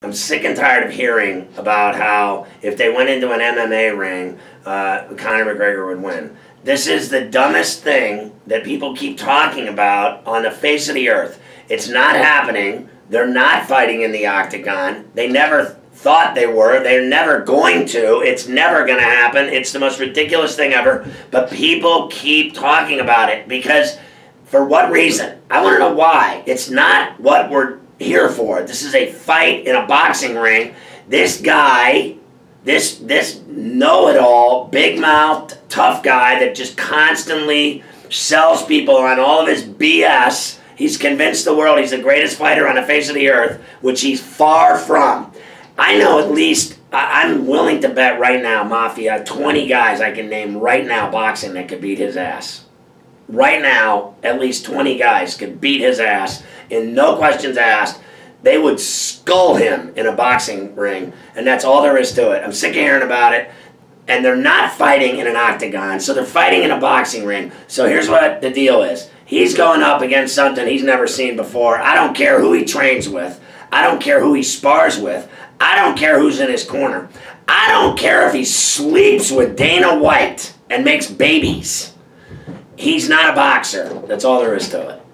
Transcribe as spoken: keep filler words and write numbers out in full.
I'm sick and tired of hearing about how if they went into an M M A ring, uh, Conor McGregor would win. This is the dumbest thing that people keep talking about on the face of the earth. It's not happening. They're not fighting in the octagon. They never thought they were. They're never going to. It's never going to happen. It's the most ridiculous thing ever. But people keep talking about it because, for what reason? I want to know why. It's not what we're here for. This is a fight in a boxing ring. This guy, this this know-it-all, big-mouthed, tough guy that just constantly sells people on all of his B S. He's convinced the world he's the greatest fighter on the face of the earth, which he's far from. I know at least, I'm willing to bet right now, Mafia, twenty guys I can name right now boxing that could beat his ass. Right now, at least twenty guys could beat his ass, and no questions asked. They would skull him in a boxing ring, and that's all there is to it. I'm sick of hearing about it, and they're not fighting in an octagon, so they're fighting in a boxing ring. So here's what the deal is. He's going up against something he's never seen before. I don't care who he trains with. I don't care who he spars with. I don't care who's in his corner. I don't care if he sleeps with Dana White and makes babies. He's not a boxer. That's all there is to it.